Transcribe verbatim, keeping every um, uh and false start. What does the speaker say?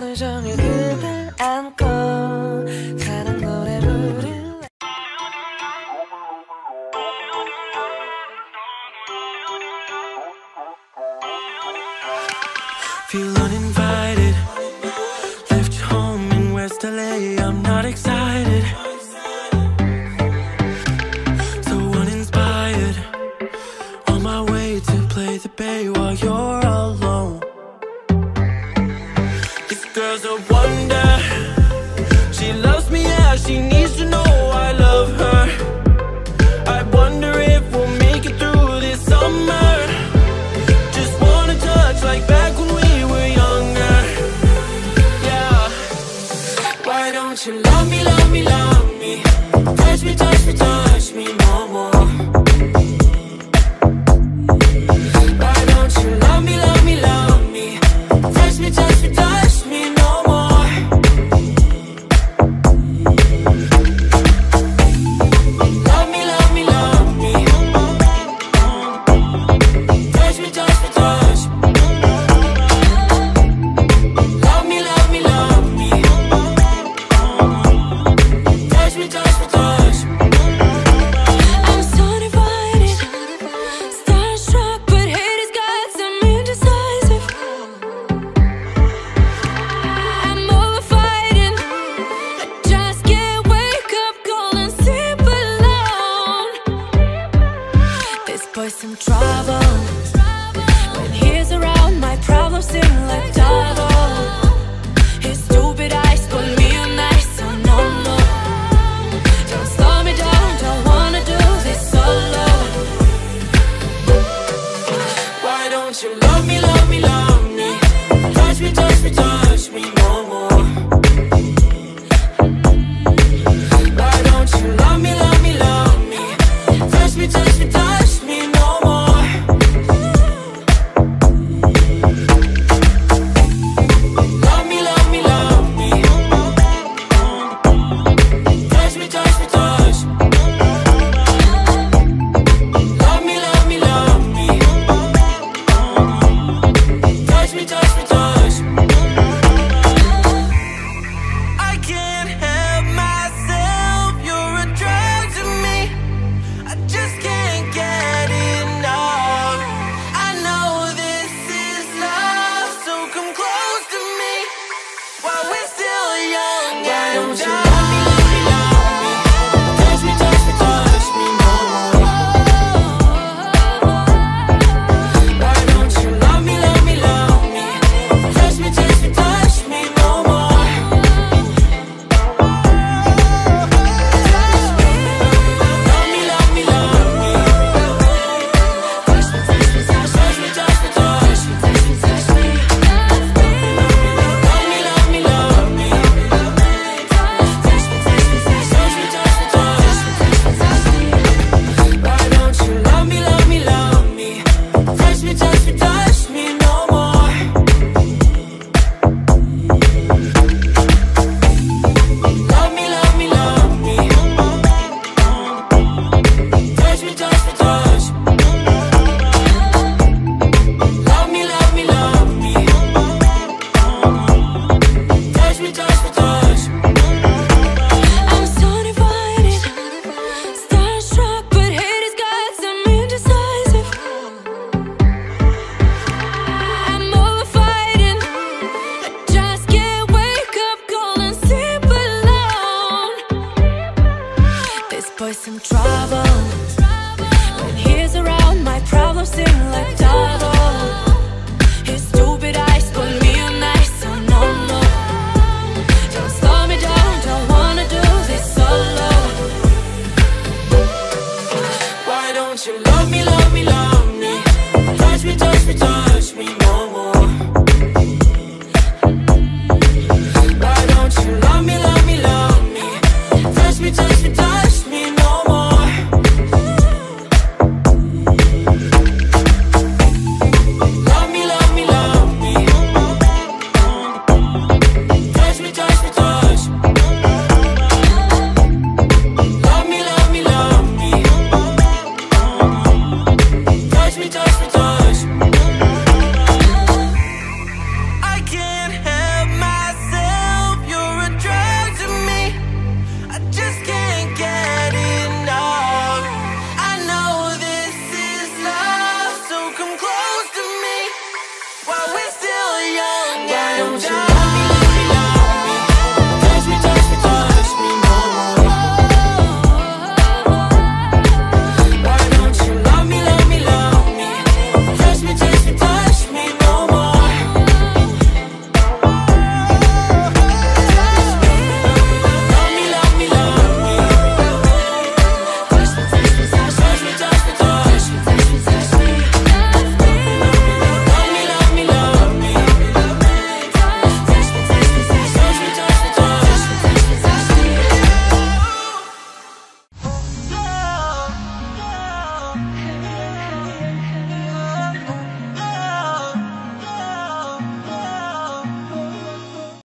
하루 종일 그댈 안고 사랑 노래 부를래. Feel uninvited, left home in West L A, I'm not excited, so uninspired, on my way to play the bay while you're alone. This girl's a wonder, she loves me, yeah, she needs to know I love her. I wonder if we'll make it through this summer. Just wanna touch like back when we were younger. Yeah. Why don't you love me, love me, love me? Touch me, touch me, touch me no more.